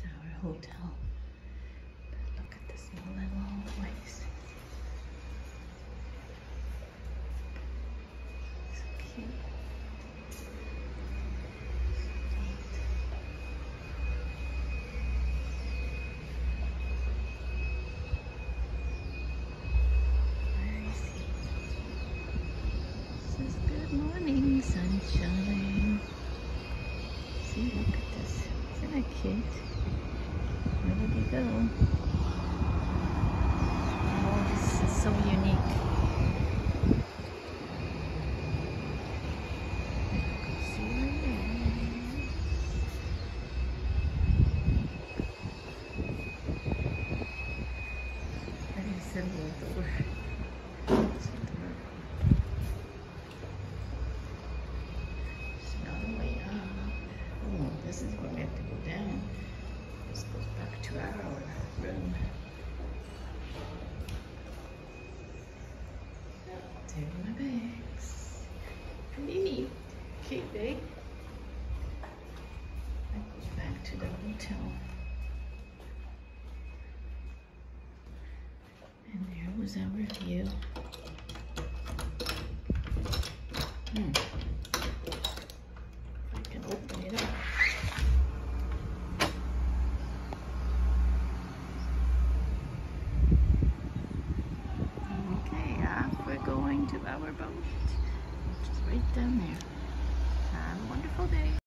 our hotel. But look at this little place. So cute. Good morning, sunshine. See, look at this. Isn't that cute? Where did he go? Oh, this is so unique. See where he is. That is the little door. This is where we have to go down. This goes back to our room. There are my bags. Pretty neat. Cute bag. That goes back to the hotel. And there was our view. I can open it up. Going to our boat, which is right down there. Have a wonderful day.